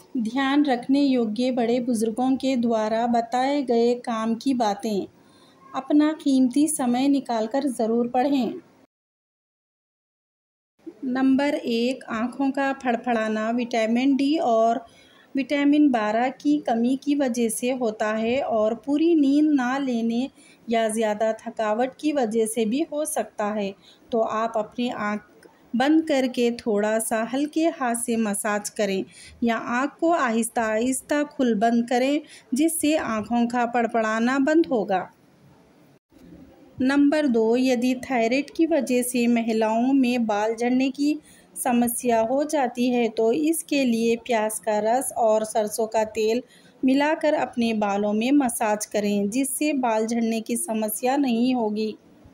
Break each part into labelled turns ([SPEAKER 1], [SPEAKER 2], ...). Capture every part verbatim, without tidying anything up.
[SPEAKER 1] ध्यान रखने योग्य बड़े बुजुर्गों के द्वारा बताए गए काम की बातें अपना कीमती समय निकालकर ज़रूर पढ़ें। नंबर एक, आँखों का फड़फड़ाना विटामिन डी और विटामिन बारह की कमी की वजह से होता है और पूरी नींद ना लेने या ज़्यादा थकावट की वजह से भी हो सकता है। तो आप अपनी आँख बंद करके थोड़ा सा हल्के हाथ से मसाज करें या आँख को आहिस्ता आहिस्ता खुल बंद करें, जिससे आँखों का फड़फड़ाना बंद होगा। नंबर दो, यदि थायराइड की वजह से महिलाओं में बाल झड़ने की समस्या हो जाती है तो इसके लिए प्याज का रस और सरसों का तेल मिलाकर अपने बालों में मसाज करें, जिससे बाल झड़ने की समस्या नहीं होगी।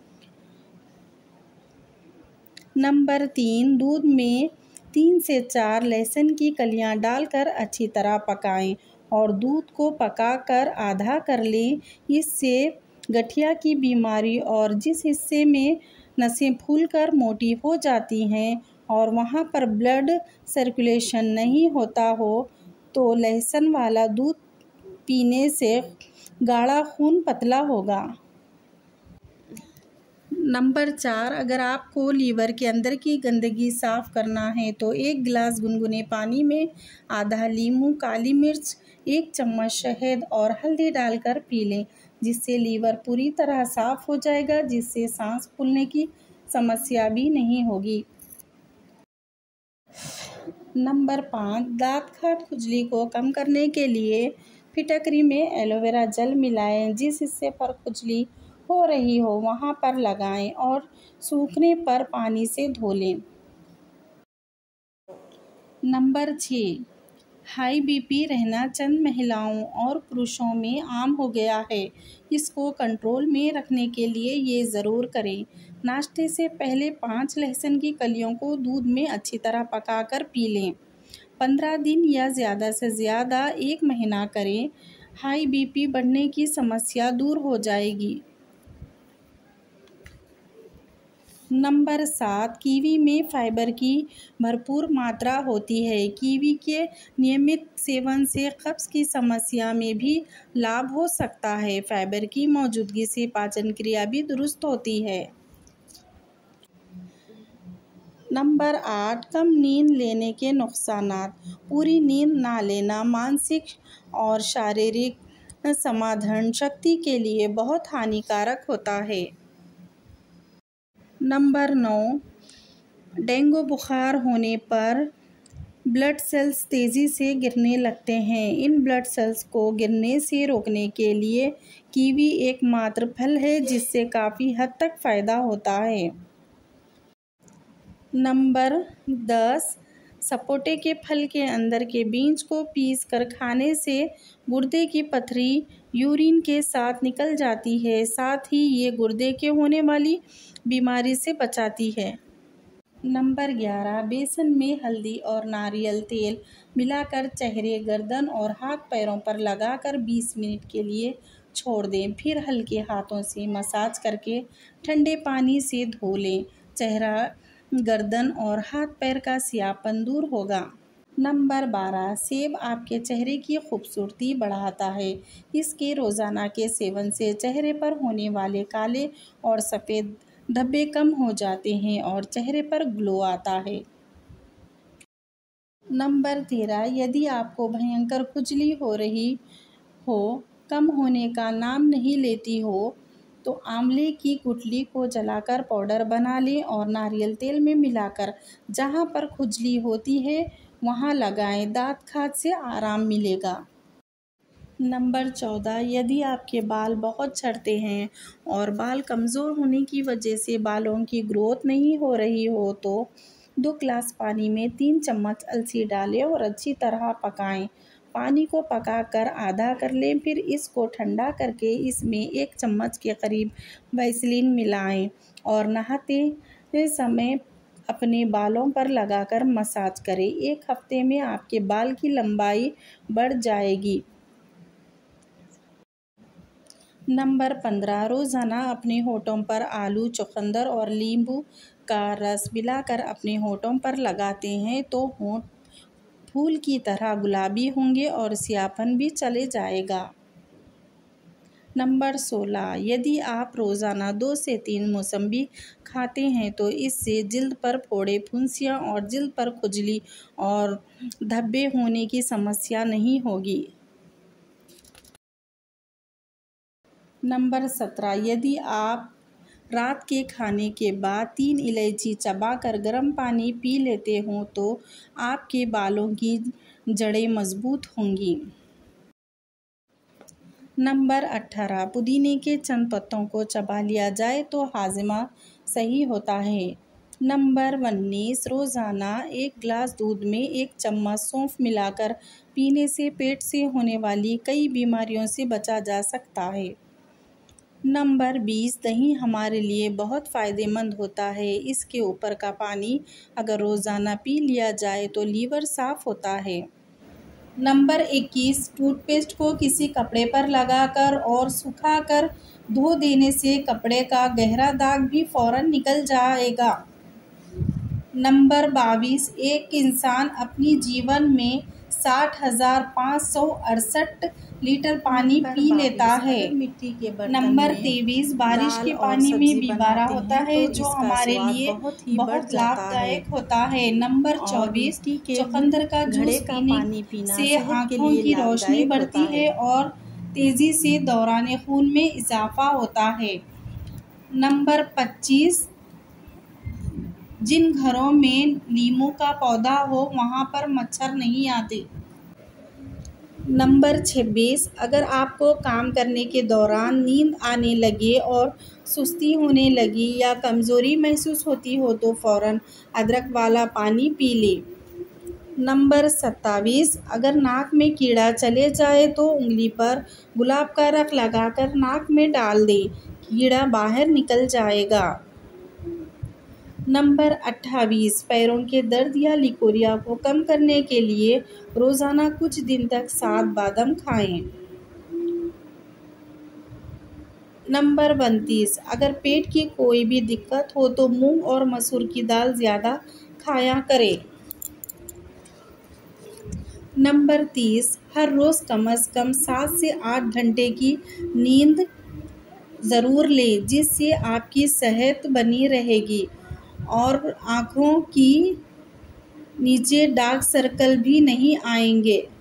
[SPEAKER 1] नंबर तीन, दूध में तीन से चार लहसुन की कलियां डालकर अच्छी तरह पकाएं और दूध को पकाकर आधा कर लें। इससे गठिया की बीमारी और जिस हिस्से में नसें फूलकर मोटी हो जाती हैं और वहां पर ब्लड सर्कुलेशन नहीं होता हो तो लहसुन वाला दूध पीने से गाढ़ा खून पतला होगा। नंबर चार, अगर आपको लीवर के अंदर की गंदगी साफ करना है तो एक गिलास गुनगुने पानी में आधा नींबू, काली मिर्च, एक चम्मच शहद और हल्दी डालकर पी लें, जिससे लीवर पूरी तरह साफ हो जाएगा, जिससे सांस फूलने की समस्या भी नहीं होगी। नंबर पाँच, दांत खाज खुजली को कम करने के लिए फिटकरी में एलोवेरा जेल मिलाएं। जिस हिस्से पर खुजली हो रही हो वहां पर लगाएं और सूखने पर पानी से धो लें। नंबर छः, हाई बीपी रहना चंद महिलाओं और पुरुषों में आम हो गया है। इसको कंट्रोल में रखने के लिए ये ज़रूर करें। नाश्ते से पहले पाँच लहसुन की कलियों को दूध में अच्छी तरह पकाकर पी लें। पंद्रह दिन या ज़्यादा से ज़्यादा एक महीना करें। हाई बीपी बढ़ने की समस्या दूर हो जाएगी। नंबर सात, कीवी में फाइबर की भरपूर मात्रा होती है। कीवी के नियमित सेवन से कब्ज़ की समस्या में भी लाभ हो सकता है। फाइबर की मौजूदगी से पाचन क्रिया भी दुरुस्त होती है। नंबर आठ, कम नींद लेने के नुकसानात। पूरी नींद ना लेना मानसिक और शारीरिक समाधान शक्ति के लिए बहुत हानिकारक होता है। नंबर नौ, डेंगू बुखार होने पर ब्लड सेल्स तेज़ी से गिरने लगते हैं। इन ब्लड सेल्स को गिरने से रोकने के लिए कीवी एकमात्र फल है जिससे काफ़ी हद तक फ़ायदा होता है। नंबर दस, सपोटे के फल के अंदर के बीज को पीस कर खाने से गुर्दे की पथरी यूरिन के साथ निकल जाती है। साथ ही ये गुर्दे के होने वाली बीमारी से बचाती है। नंबर ग्यारह, बेसन में हल्दी और नारियल तेल मिलाकर चेहरे, गर्दन और हाथ पैरों पर लगाकर बीस मिनट के लिए छोड़ दें। फिर हल्के हाथों से मसाज करके ठंडे पानी से धो लें। चेहरा, गर्दन और हाथ पैर का सियापन दूर होगा। नंबर बारह, सेब आपके चेहरे की खूबसूरती बढ़ाता है। इसके रोज़ाना के सेवन से चेहरे पर होने वाले काले और सफ़ेद धब्बे कम हो जाते हैं और चेहरे पर ग्लो आता है। नंबर तेरह, यदि आपको भयंकर खुजली हो रही हो, कम होने का नाम नहीं लेती हो, तो आंवले की गुठली को जलाकर पाउडर बना लें और नारियल तेल में मिलाकर जहां पर खुजली होती है वहां लगाएं। दांत खाज से आराम मिलेगा। नंबर चौदह, यदि आपके बाल बहुत झड़ते हैं और बाल कमज़ोर होने की वजह से बालों की ग्रोथ नहीं हो रही हो तो दो गिलास पानी में तीन चम्मच अलसी डालें और अच्छी तरह पकाएं। पानी को पकाकर आधा कर लें। फिर इसको ठंडा करके इसमें एक चम्मच के करीब वैसलीन मिलाएं और नहाते समय अपने बालों पर लगाकर मसाज करें। एक हफ्ते में आपके बाल की लंबाई बढ़ जाएगी। नंबर पंद्रह, रोज़ाना अपने होठों पर आलू, चुकंदर और नींबू का रस मिलाकर अपने होठों पर लगाते हैं तो होंठ फूल की तरह गुलाबी होंगे और सियापन भी चले जाएगा। नंबर सोलह, यदि आप रोज़ाना दो से तीन मौसम्बी खाते हैं तो इससे जिल्द पर फोड़े, फुंसियाँ और जिल्द पर खुजली और धब्बे होने की समस्या नहीं होगी। नंबर सत्रह, यदि आप रात के खाने के बाद तीन इलायची चबाकर गर्म पानी पी लेते हों तो आपके बालों की जड़ें मजबूत होंगी। नंबर अठारह, पुदीने के चंद पत्तों को चबा लिया जाए तो हाजमा सही होता है। नंबर उन्नीस, रोज़ाना एक गिलास दूध में एक चम्मच सौंफ मिलाकर पीने से पेट से होने वाली कई बीमारियों से बचा जा सकता है। नंबर बीस, दही हमारे लिए बहुत फ़ायदेमंद होता है। इसके ऊपर का पानी अगर रोज़ाना पी लिया जाए तो लीवर साफ़ होता है। नंबर इक्कीस, टूथपेस्ट को किसी कपड़े पर लगाकर और सुखाकर धो देने से कपड़े का गहरा दाग भी फ़ौरन निकल जाएगा। नंबर बाईस, एक इंसान अपनी जीवन में साठ हज़ार पाँच सौ अड़सठ लीटर पानी पी लेता है।
[SPEAKER 2] मिट्टी के बर्तन
[SPEAKER 1] नंबर
[SPEAKER 2] में
[SPEAKER 1] तेईस, बारिश के
[SPEAKER 2] दाल और
[SPEAKER 1] पानी में
[SPEAKER 2] सब्जी
[SPEAKER 1] भिगाना
[SPEAKER 2] बनाते
[SPEAKER 1] होता
[SPEAKER 2] हैं
[SPEAKER 1] है
[SPEAKER 2] तो
[SPEAKER 1] जो
[SPEAKER 2] इसका
[SPEAKER 1] हमारे
[SPEAKER 2] स्वाद
[SPEAKER 1] लिए
[SPEAKER 2] बहुत ही बढ़
[SPEAKER 1] बहुत
[SPEAKER 2] जाता
[SPEAKER 1] लाभदायक
[SPEAKER 2] है।
[SPEAKER 1] होता है। नंबर
[SPEAKER 2] और
[SPEAKER 1] चौबीस,
[SPEAKER 2] मिट्टी के
[SPEAKER 1] चुकंदर का
[SPEAKER 2] घड़े
[SPEAKER 1] जूस
[SPEAKER 2] का
[SPEAKER 1] पीने
[SPEAKER 2] पानी पीना
[SPEAKER 1] से
[SPEAKER 2] सेहत के
[SPEAKER 1] आँखों
[SPEAKER 2] लिए
[SPEAKER 1] की रोशनी
[SPEAKER 2] लाभदायक
[SPEAKER 1] बढ़ती
[SPEAKER 2] होता
[SPEAKER 1] है
[SPEAKER 2] है।
[SPEAKER 1] और तेज़ी से दौरान खून में इजाफा होता है। नंबर पच्चीस, जिन घरों में नींबू का पौधा हो वहाँ पर मच्छर नहीं आते। नंबर छब्बीस, अगर आपको काम करने के दौरान नींद आने लगे और सुस्ती होने लगी या कमज़ोरी महसूस होती हो तो फ़ौरन अदरक वाला पानी पी लें। नंबर सत्ताईस, अगर नाक में कीड़ा चले जाए तो उंगली पर गुलाब का रख लगाकर नाक में डाल दें, कीड़ा बाहर निकल जाएगा। नंबर अट्ठाईस, पैरों के दर्द या लिकोरिया को कम करने के लिए रोज़ाना कुछ दिन तक सात बादाम खाएं। नंबर उनतीस, अगर पेट की कोई भी दिक्कत हो तो मूंग और मसूर की दाल ज़्यादा खाया करें। नंबर तीस, हर रोज़ कम से कम सात से आठ घंटे की नींद ज़रूर लें जिससे आपकी सेहत बनी रहेगी और आँखों की नीचे डार्क सर्कल भी नहीं आएंगे।